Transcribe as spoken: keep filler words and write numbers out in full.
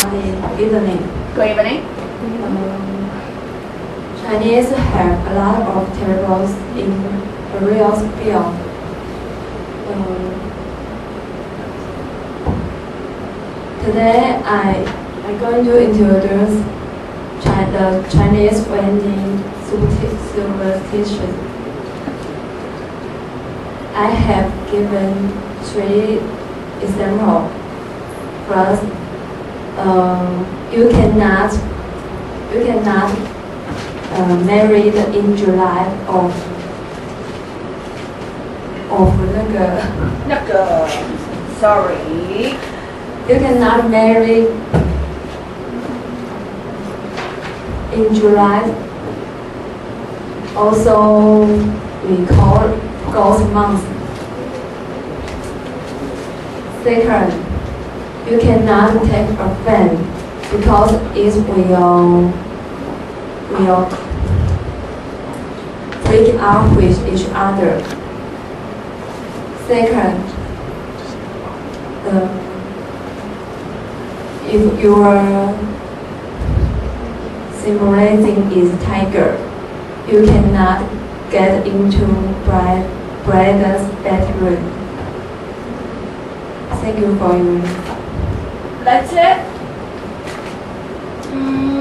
Good evening. Good evening. Um, Chinese have a lot of tables in a real field. Um, today I am going to introduce Chi the Chinese vending superstition. I have given three examples. First, um, you cannot you cannot uh, marry in July of of 那个那个 sorry. You cannot marry in July. Also, we call ghost month. Second, you cannot take a fan because it will will freak out with each other. Second, uh, if your simulating is tiger, you cannot get into bride, bride's bedroom. Thank you for your. That's it. Mm.